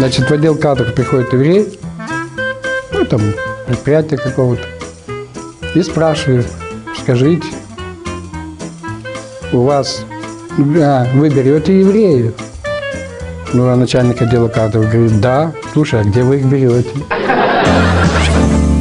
Значит, в отдел кадров приходит еврей, ну, там, предприятие какого-то, и спрашивает, скажите, у вас, вы берете евреев? Ну, а начальник отдела кадров говорит, да, слушай, а где вы их берете?